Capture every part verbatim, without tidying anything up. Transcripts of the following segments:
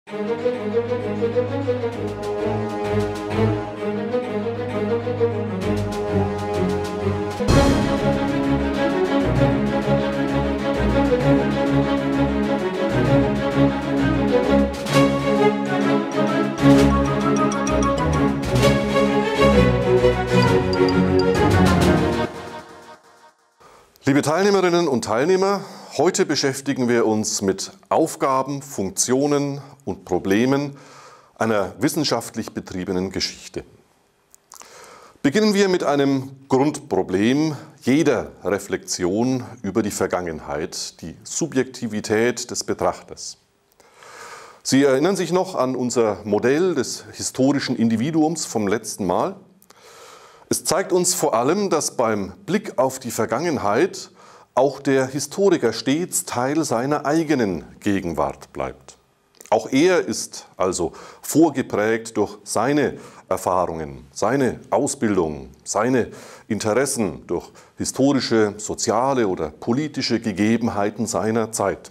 Liebe Teilnehmerinnen und Teilnehmer, heute beschäftigen wir uns mit Aufgaben, Funktionen und Problemen einer wissenschaftlich betriebenen Geschichte. Beginnen wir mit einem Grundproblem jeder Reflexion über die Vergangenheit, die Subjektivität des Betrachters. Sie erinnern sich noch an unser Modell des historischen Individuums vom letzten Mal? Es zeigt uns vor allem, dass beim Blick auf die Vergangenheit auch der Historiker stets Teil seiner eigenen Gegenwart bleibt. Auch er ist also vorgeprägt durch seine Erfahrungen, seine Ausbildung, seine Interessen, durch historische, soziale oder politische Gegebenheiten seiner Zeit.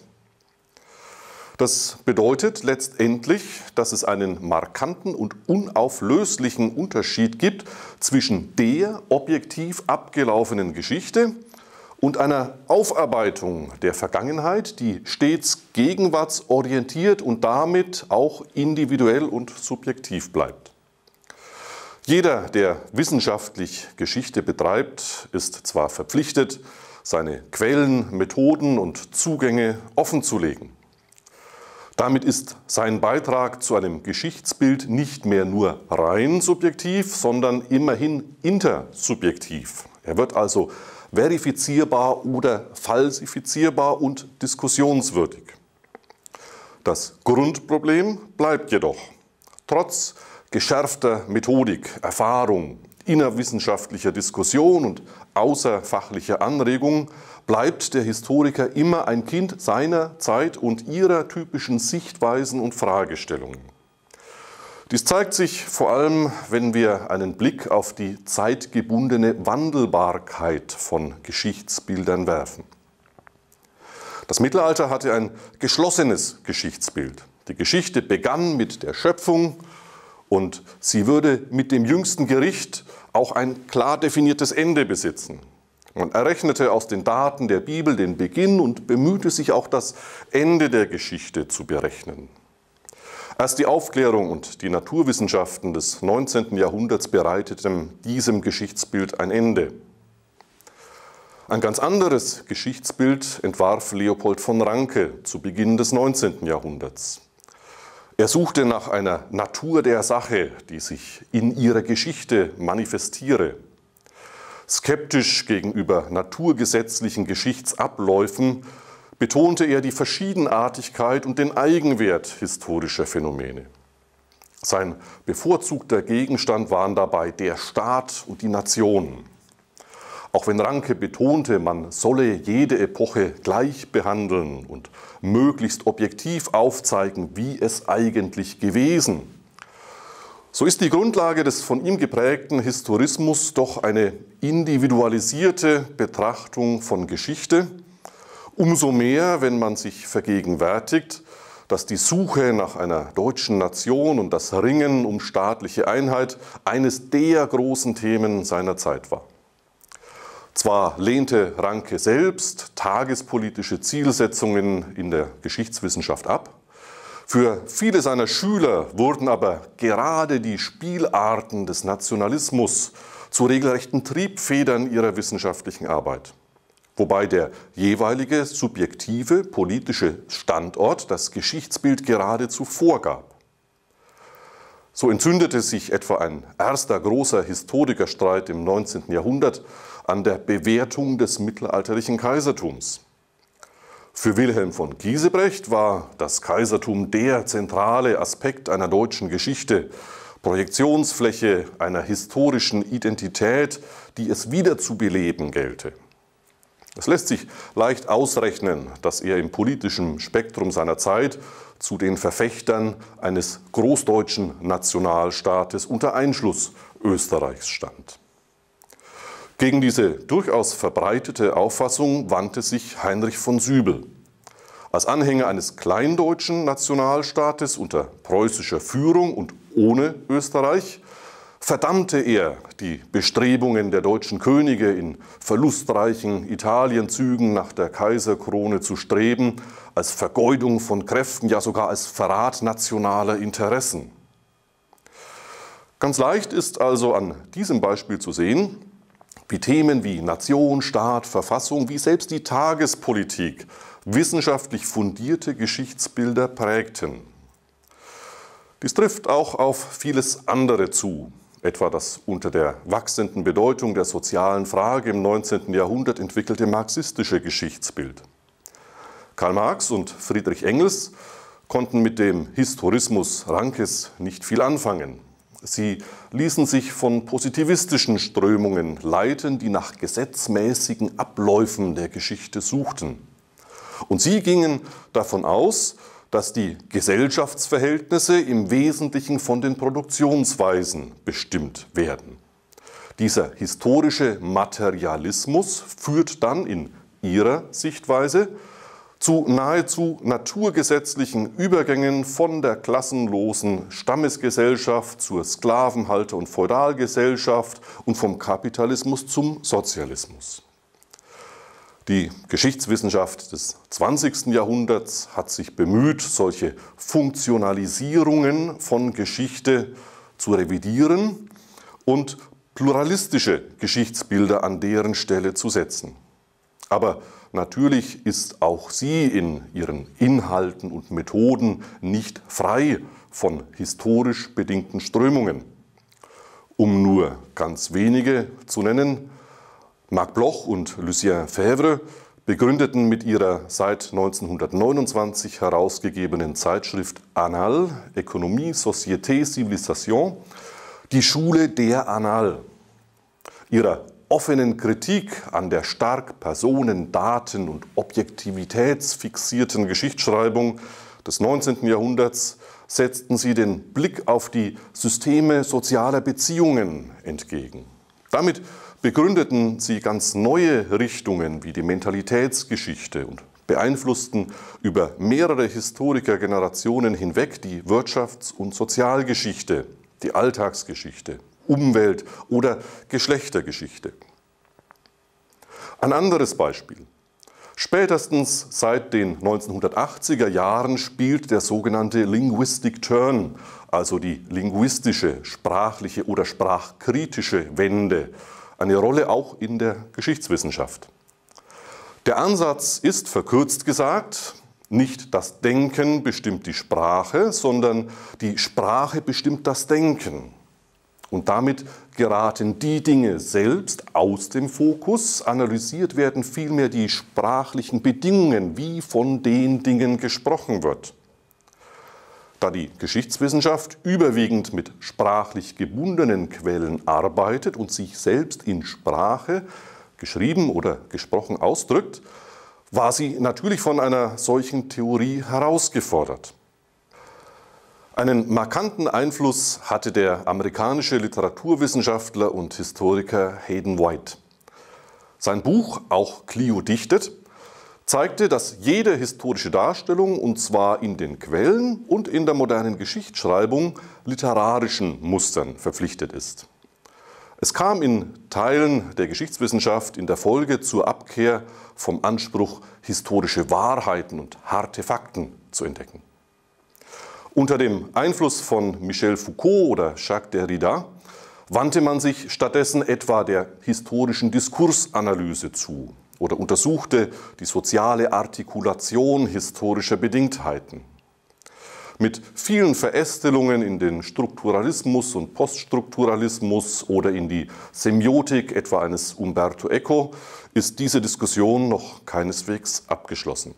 Das bedeutet letztendlich, dass es einen markanten und unauflöslichen Unterschied gibt zwischen der objektiv abgelaufenen Geschichte und einer Aufarbeitung der Vergangenheit, die stets gegenwartsorientiert und damit auch individuell und subjektiv bleibt. Jeder, der wissenschaftlich Geschichte betreibt, ist zwar verpflichtet, seine Quellen, Methoden und Zugänge offenzulegen. Damit ist sein Beitrag zu einem Geschichtsbild nicht mehr nur rein subjektiv, sondern immerhin intersubjektiv. Er wird also verifizierbar oder falsifizierbar und diskussionswürdig. Das Grundproblem bleibt jedoch, trotz geschärfter Methodik, Erfahrung, innerwissenschaftlicher Diskussion und außerfachlicher Anregung, bleibt der Historiker immer ein Kind seiner Zeit und ihrer typischen Sichtweisen und Fragestellungen. Dies zeigt sich vor allem, wenn wir einen Blick auf die zeitgebundene Wandelbarkeit von Geschichtsbildern werfen. Das Mittelalter hatte ein geschlossenes Geschichtsbild. Die Geschichte begann mit der Schöpfung und sie würde mit dem jüngsten Gericht auch ein klar definiertes Ende besitzen. Man errechnete aus den Daten der Bibel den Beginn und bemühte sich auch das Ende der Geschichte zu berechnen. Erst die Aufklärung und die Naturwissenschaften des neunzehnten Jahrhunderts bereiteten diesem Geschichtsbild ein Ende. Ein ganz anderes Geschichtsbild entwarf Leopold von Ranke zu Beginn des neunzehnten Jahrhunderts. Er suchte nach einer Natur der Sache, die sich in ihrer Geschichte manifestiere. Skeptisch gegenüber naturgesetzlichen Geschichtsabläufen betonte er die Verschiedenartigkeit und den Eigenwert historischer Phänomene. Sein bevorzugter Gegenstand waren dabei der Staat und die Nation. Auch wenn Ranke betonte, man solle jede Epoche gleich behandeln und möglichst objektiv aufzeigen, wie es eigentlich gewesen. So ist die Grundlage des von ihm geprägten Historismus doch eine individualisierte Betrachtung von Geschichte, umso mehr, wenn man sich vergegenwärtigt, dass die Suche nach einer deutschen Nation und das Ringen um staatliche Einheit eines der großen Themen seiner Zeit war. Zwar lehnte Ranke selbst tagespolitische Zielsetzungen in der Geschichtswissenschaft ab, für viele seiner Schüler wurden aber gerade die Spielarten des Nationalismus zu regelrechten Triebfedern ihrer wissenschaftlichen Arbeit, wobei der jeweilige subjektive politische Standort das Geschichtsbild geradezu vorgab. So entzündete sich etwa ein erster großer Historikerstreit im neunzehnten Jahrhundert an der Bewertung des mittelalterlichen Kaisertums. Für Wilhelm von Giesebrecht war das Kaisertum der zentrale Aspekt einer deutschen Geschichte, Projektionsfläche einer historischen Identität, die es wiederzubeleben gelte. Es lässt sich leicht ausrechnen, dass er im politischen Spektrum seiner Zeit zu den Verfechtern eines großdeutschen Nationalstaates unter Einschluss Österreichs stand. Gegen diese durchaus verbreitete Auffassung wandte sich Heinrich von Sübel. Als Anhänger eines kleindeutschen Nationalstaates unter preußischer Führung und ohne Österreich verdammte er die Bestrebungen der deutschen Könige, in verlustreichen Italienzügen nach der Kaiserkrone zu streben, als Vergeudung von Kräften, ja sogar als Verrat nationaler Interessen. Ganz leicht ist also an diesem Beispiel zu sehen, wie Themen wie Nation, Staat, Verfassung, wie selbst die Tagespolitik wissenschaftlich fundierte Geschichtsbilder prägten. Dies trifft auch auf vieles andere zu, etwa das unter der wachsenden Bedeutung der sozialen Frage im neunzehnten Jahrhundert entwickelte marxistische Geschichtsbild. Karl Marx und Friedrich Engels konnten mit dem Historismus Rankes nicht viel anfangen. Sie ließen sich von positivistischen Strömungen leiten, die nach gesetzmäßigen Abläufen der Geschichte suchten. Und sie gingen davon aus, dass die Gesellschaftsverhältnisse im Wesentlichen von den Produktionsweisen bestimmt werden. Dieser historische Materialismus führt dann in ihrer Sichtweise zu nahezu naturgesetzlichen Übergängen von der klassenlosen Stammesgesellschaft zur Sklavenhalter- und Feudalgesellschaft und vom Kapitalismus zum Sozialismus. Die Geschichtswissenschaft des zwanzigsten Jahrhunderts hat sich bemüht, solche Funktionalisierungen von Geschichte zu revidieren und pluralistische Geschichtsbilder an deren Stelle zu setzen. Aber natürlich ist auch sie in ihren Inhalten und Methoden nicht frei von historisch bedingten Strömungen. Um nur ganz wenige zu nennen: Marc Bloch und Lucien Febvre begründeten mit ihrer seit neunzehnhundertneunundzwanzig herausgegebenen Zeitschrift Annales, Économie, Société, Civilisation, die Schule der Annales. Ihrer offenen Kritik an der stark personen-, daten- und objektivitätsfixierten Geschichtsschreibung des neunzehnten Jahrhunderts setzten sie den Blick auf die Systeme sozialer Beziehungen entgegen. Damit begründeten sie ganz neue Richtungen wie die Mentalitätsgeschichte und beeinflussten über mehrere Historikergenerationen hinweg die Wirtschafts- und Sozialgeschichte, die Alltagsgeschichte, Umwelt- oder Geschlechtergeschichte. Ein anderes Beispiel. Spätestens seit den neunzehnhundertachtziger Jahren spielt der sogenannte Linguistic Turn, also die linguistische, sprachliche oder sprachkritische Wende, eine Rolle auch in der Geschichtswissenschaft. Der Ansatz ist, verkürzt gesagt, nicht das Denken bestimmt die Sprache, sondern die Sprache bestimmt das Denken. Und damit geraten die Dinge selbst aus dem Fokus, analysiert werden vielmehr die sprachlichen Bedingungen, wie von den Dingen gesprochen wird. Da die Geschichtswissenschaft überwiegend mit sprachlich gebundenen Quellen arbeitet und sich selbst in Sprache, geschrieben oder gesprochen, ausdrückt, war sie natürlich von einer solchen Theorie herausgefordert. Einen markanten Einfluss hatte der amerikanische Literaturwissenschaftler und Historiker Hayden White. Sein Buch »Auch Clio dichtet« zeigte, dass jede historische Darstellung, und zwar in den Quellen und in der modernen Geschichtsschreibung, literarischen Mustern verpflichtet ist. Es kam in Teilen der Geschichtswissenschaft in der Folge zur Abkehr vom Anspruch, historische Wahrheiten und harte Fakten zu entdecken. Unter dem Einfluss von Michel Foucault oder Jacques Derrida wandte man sich stattdessen etwa der historischen Diskursanalyse zu oder untersuchte die soziale Artikulation historischer Bedingtheiten. Mit vielen Verästelungen in den Strukturalismus und Poststrukturalismus oder in die Semiotik etwa eines Umberto Eco ist diese Diskussion noch keineswegs abgeschlossen.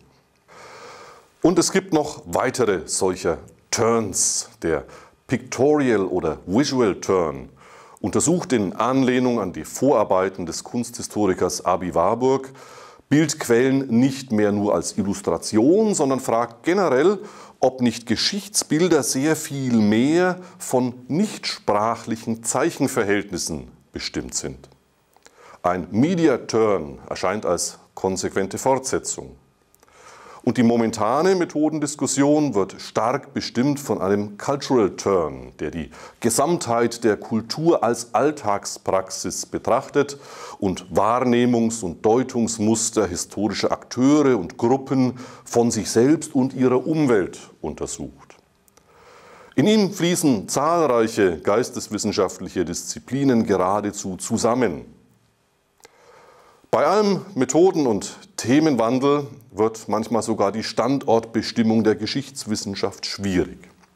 Und es gibt noch weitere solcher Turns. Der Pictorial oder Visual Turn untersucht in Anlehnung an die Vorarbeiten des Kunsthistorikers Aby Warburg Bildquellen nicht mehr nur als Illustration, sondern fragt generell, ob nicht Geschichtsbilder sehr viel mehr von nichtsprachlichen Zeichenverhältnissen bestimmt sind. Ein Media Turn erscheint als konsequente Fortsetzung. Und die momentane Methodendiskussion wird stark bestimmt von einem Cultural Turn, der die Gesamtheit der Kultur als Alltagspraxis betrachtet und Wahrnehmungs- und Deutungsmuster historischer Akteure und Gruppen von sich selbst und ihrer Umwelt untersucht. In ihm fließen zahlreiche geisteswissenschaftliche Disziplinen geradezu zusammen. Bei allem Methoden- und Themenwandel wird manchmal sogar die Standortbestimmung der Geschichtswissenschaft schwierig.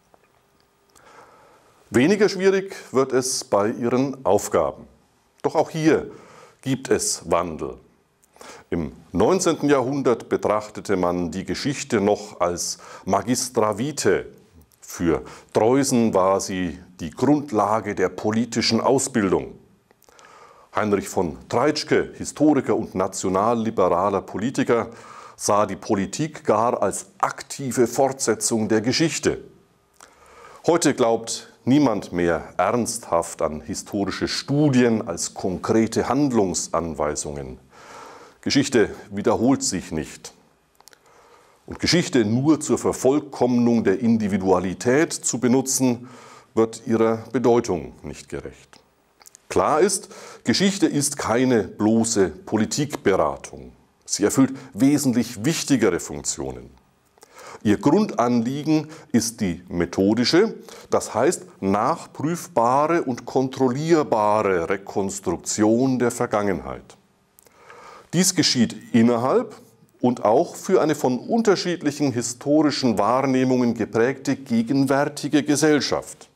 Weniger schwierig wird es bei ihren Aufgaben. Doch auch hier gibt es Wandel. Im neunzehnten Jahrhundert betrachtete man die Geschichte noch als Magistra vitae. Für Droysen war sie die Grundlage der politischen Ausbildung. Heinrich von Treitschke, Historiker und nationalliberaler Politiker, sah die Politik gar als aktive Fortsetzung der Geschichte. Heute glaubt niemand mehr ernsthaft an historische Studien als konkrete Handlungsanweisungen. Geschichte wiederholt sich nicht. Und Geschichte nur zur Vervollkommnung der Individualität zu benutzen, wird ihrer Bedeutung nicht gerecht. Klar ist, Geschichte ist keine bloße Politikberatung. Sie erfüllt wesentlich wichtigere Funktionen. Ihr Grundanliegen ist die methodische, das heißt nachprüfbare und kontrollierbare Rekonstruktion der Vergangenheit. Dies geschieht innerhalb und auch für eine von unterschiedlichen historischen Wahrnehmungen geprägte gegenwärtige Gesellschaft.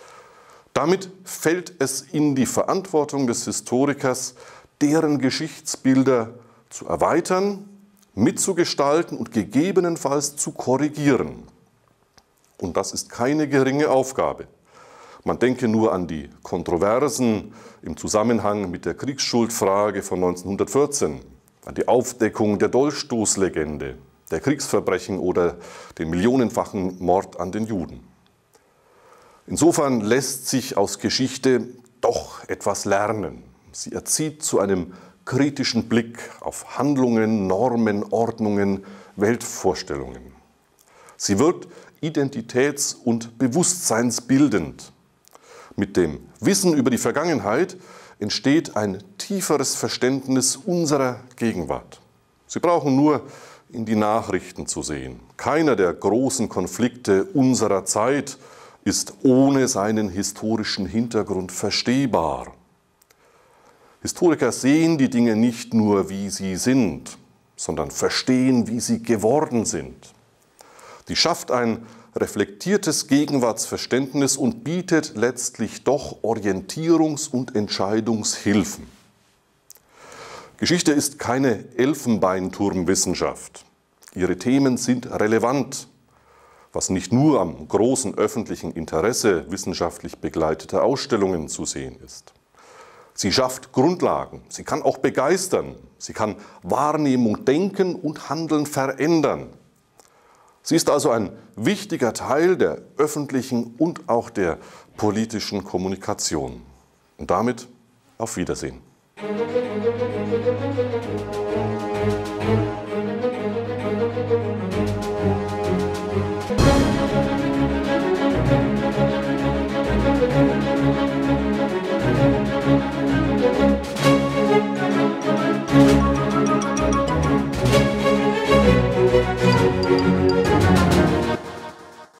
Damit fällt es in die Verantwortung des Historikers, deren Geschichtsbilder zu erweitern, mitzugestalten und gegebenenfalls zu korrigieren. Und das ist keine geringe Aufgabe. Man denke nur an die Kontroversen im Zusammenhang mit der Kriegsschuldfrage von neunzehnhundertvierzehn, an die Aufdeckung der Dolchstoßlegende, der Kriegsverbrechen oder den millionenfachen Mord an den Juden. Insofern lässt sich aus Geschichte doch etwas lernen. Sie erzieht zu einem kritischen Blick auf Handlungen, Normen, Ordnungen, Weltvorstellungen. Sie wirkt identitäts- und bewusstseinsbildend. Mit dem Wissen über die Vergangenheit entsteht ein tieferes Verständnis unserer Gegenwart. Sie brauchen nur in die Nachrichten zu sehen. Keiner der großen Konflikte unserer Zeit ist ohne seinen historischen Hintergrund verstehbar. Historiker sehen die Dinge nicht nur, wie sie sind, sondern verstehen, wie sie geworden sind. Die schafft ein reflektiertes Gegenwartsverständnis und bietet letztlich doch Orientierungs- und Entscheidungshilfen. Geschichte ist keine Elfenbeinturmwissenschaft. Ihre Themen sind relevant, was nicht nur am großen öffentlichen Interesse wissenschaftlich begleiteter Ausstellungen zu sehen ist. Sie schafft Grundlagen, sie kann auch begeistern, sie kann Wahrnehmung, Denken und Handeln verändern. Sie ist also ein wichtiger Teil der öffentlichen und auch der politischen Kommunikation. Und damit auf Wiedersehen.